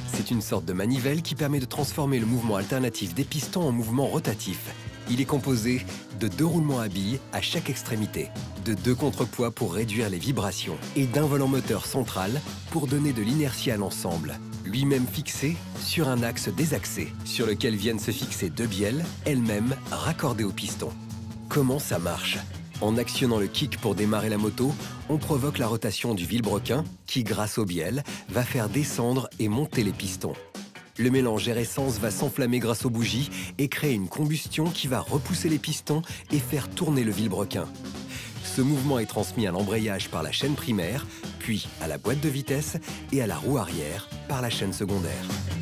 C'est une sorte de manivelle qui permet de transformer le mouvement alternatif des pistons en mouvement rotatif. Il est composé de 2 roulements à billes à chaque extrémité, de 2 contrepoids pour réduire les vibrations et d'un volant moteur central pour donner de l'inertie à l'ensemble, lui-même fixé sur un axe désaxé, sur lequel viennent se fixer 2 bielles, elles-mêmes raccordées au piston. Comment ça marche? En actionnant le kick pour démarrer la moto, on provoque la rotation du vilebrequin qui, grâce aux bielles, va faire descendre et monter les pistons. Le mélange air-essence va s'enflammer grâce aux bougies et créer une combustion qui va repousser les pistons et faire tourner le vilebrequin. Ce mouvement est transmis à l'embrayage par la chaîne primaire, puis à la boîte de vitesse et à la roue arrière par la chaîne secondaire.